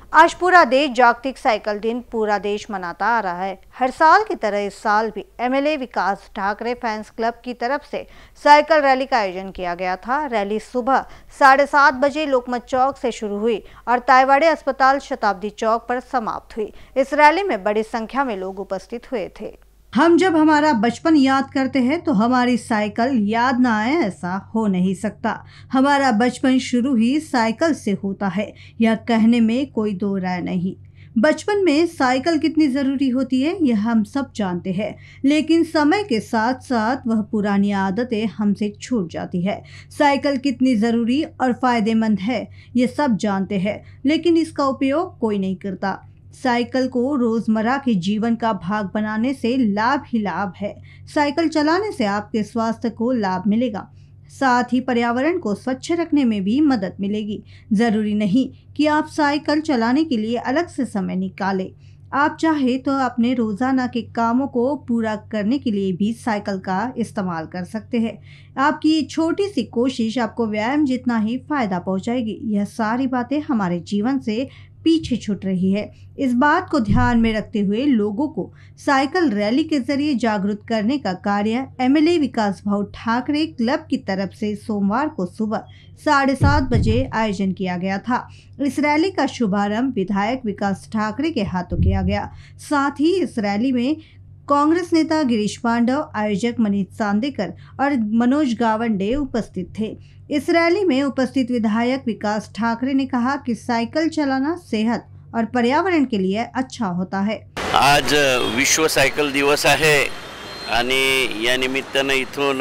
आज पूरा देश जागतिक साइकिल दिन पूरा देश मनाता आ रहा है। हर साल की तरह इस साल भी MLA Vikas Thackeray fans club की तरफ से साइकिल रैली का आयोजन किया गया था। रैली सुबह 7:30 बजे लोकमत चौक से शुरू हुई और तायवाड़े अस्पताल शताब्दी चौक पर समाप्त हुई। इस रैली में बड़ी संख्या में लोग उपस्थित हुए थे। हम जब हमारा बचपन याद करते हैं तो हमारी साइकिल याद ना आए ऐसा हो नहीं सकता। हमारा बचपन शुरू ही साइकिल से होता है, यह कहने में कोई दो राय नहीं। बचपन में साइकिल कितनी ज़रूरी होती है यह हम सब जानते हैं, लेकिन समय के साथ साथ वह पुरानी आदतें हमसे छूट जाती है। साइकिल कितनी ज़रूरी और फ़ायदेमंद है ये सब जानते हैं, लेकिन इसका उपयोग कोई नहीं करता। साइकिल को रोजमर्रा के जीवन का भाग बनाने से लाभ ही लाभ है। साइकिल चलाने से आपके स्वास्थ्य को लाभ मिलेगा, साथ ही पर्यावरण को स्वच्छ रखने में भी मदद मिलेगी। जरूरी नहीं कि आप साइकिल चलाने के लिए अलग से समय निकालें। आप चाहे तो अपने रोजाना के कामों को पूरा करने के लिए भी साइकिल का इस्तेमाल कर सकते हैं। आपकी ये छोटी सी कोशिश आपको व्यायाम जितना ही फायदा पहुंचाएगी। यह सारी बातें हमारे जीवन से पीछे छूट रही है। इस बात को ध्यान में रखते हुए लोगों को साइकिल रैली के जरिए जागरूक करने का कार्य एमएलए विकास भाऊ ठाकरे क्लब की तरफ से सोमवार को सुबह 7:30 बजे आयोजन किया गया था। इस रैली का शुभारंभ विधायक विकास ठाकरे के हाथों किया गया। साथ ही इस रैली में कांग्रेस नेता गिरीश पांडव, आयोजक मनीष सांदेकर और मनोज गावंडे उपस्थित थे। इस रैली में उपस्थित विधायक विकास ठाकरे ने कहा कि साइकिल चलाना सेहत और पर्यावरण के लिए अच्छा होता है। आज विश्व सायकल दिवस आहे आणि या निमित्तानं इथून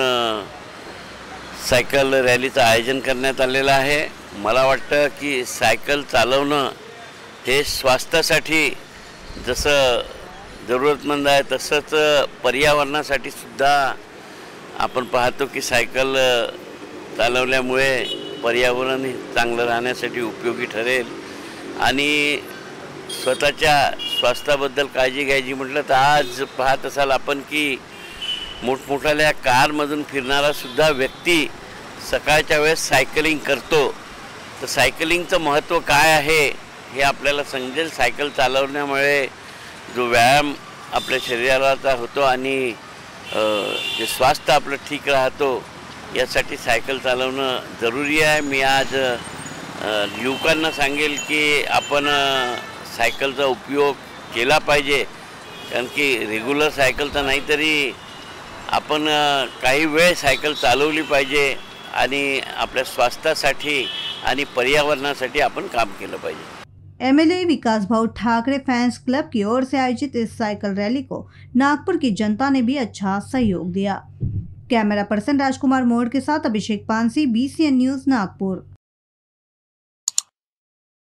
सायकल रॅलीचं आयोजन करण्यात आलेलं आहे। मला वाटतं की सायकल चालवणं हे स्वास्थ्यासाठी जसं जरूरतमंद आहे तसंच पर्यावरणासाठी सुद्धा आपण पाहतो की सायकल चालवल्यामुळे पर्यावरण चांगलं राहण्यासाठी उपयोगी ठरेल आणि स्वतःच्या स्वास्थ्याबद्दल काळजी घ्यायची म्हटलं तर आज पाहत असाल आपण की मोठमोठ्या कारमधून फिरणारा सुद्धा व्यक्ती सकाळच्या वेळेस सायकलिंग करतो। तर सायकलिंगचं महत्त्व काय आहे हे आपल्याला समजेल। सायकल चालवण्यामुळे जो व्यायाम आपल्या शरीराचा होतो आणि जे स्वास्थ्य आपलं ठीक राहतो यासाठी सायकल चालवणं जरुरी आहे। मी आज युवकांना सांगेल की आपण सायकलचा उपयोग केला पाहिजे, कारण की रेग्युलर सायकलचा नाही तरी आपण काही वेळ सायकल चालवली पाहिजे आणि आपल्या स्वास्थ्यासाठी आणि पर्यावरणासाठी आपण काम केलं पाहिजे। एमएलए विकास भाऊ ठाकरे फैंस क्लब की ओर से आयोजित इस साइकिल रैली को नागपुर की जनता ने भी अच्छा सहयोग दिया। कैमरा पर्सन राजकुमार मोड़ के साथ अभिषेक पानसी, BCN न्यूज, नागपुर।